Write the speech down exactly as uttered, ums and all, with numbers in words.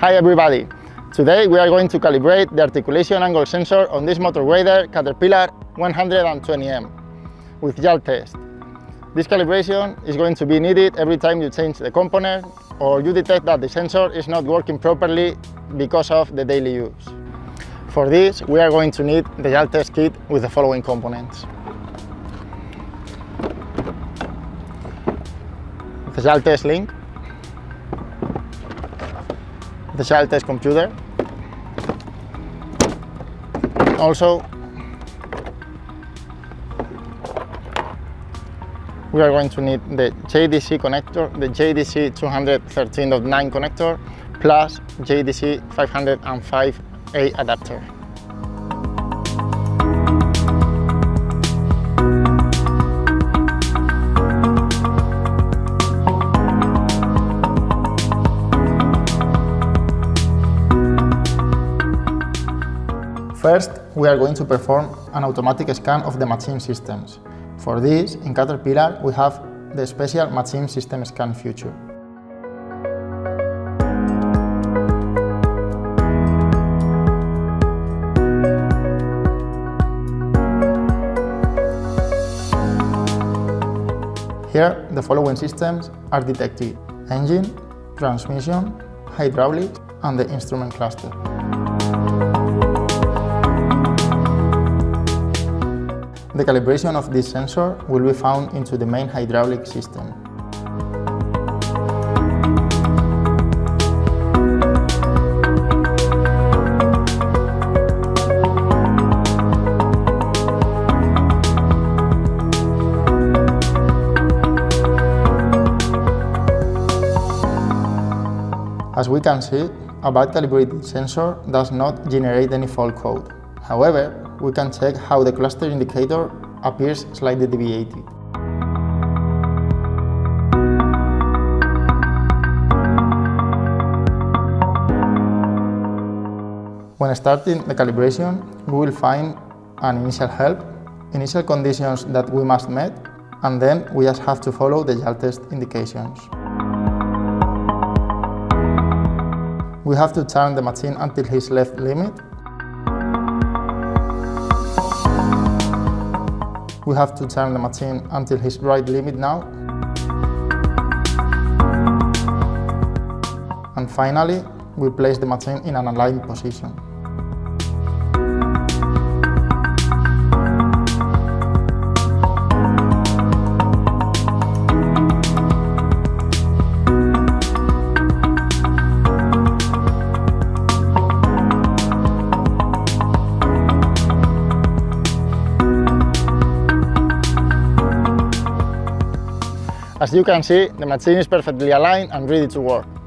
Hi everybody! Today we are going to calibrate the articulation angle sensor on this motor grader Caterpillar one twenty M with Jaltest. This calibration is going to be needed every time you change the component or you detect that the sensor is not working properly because of the daily use. For this, we are going to need the Jaltest kit with the following components: the Jaltest link, the Jaltest computer, also we are going to need the J D C connector, the J D C two thirteen point nine connector plus J D C five oh five A adapter. First, we are going to perform an automatic scan of the machine systems. For this, in Caterpillar, we have the special machine system scan feature. Here, the following systems are detected: engine, transmission, hydraulics, and the instrument cluster. The calibration of this sensor will be found into the main hydraulic system. As we can see, a bad calibrated sensor does not generate any fault code. However, we can check how the cluster indicator appears slightly deviated. When starting the calibration, we will find an initial help, initial conditions that we must meet, and then we just have to follow the Jaltest indications. We have to turn the machine until its left limit. We have to turn the machine until its right limit now. And finally, we place the machine in an aligned position. As you can see, the machine is perfectly aligned and ready to work.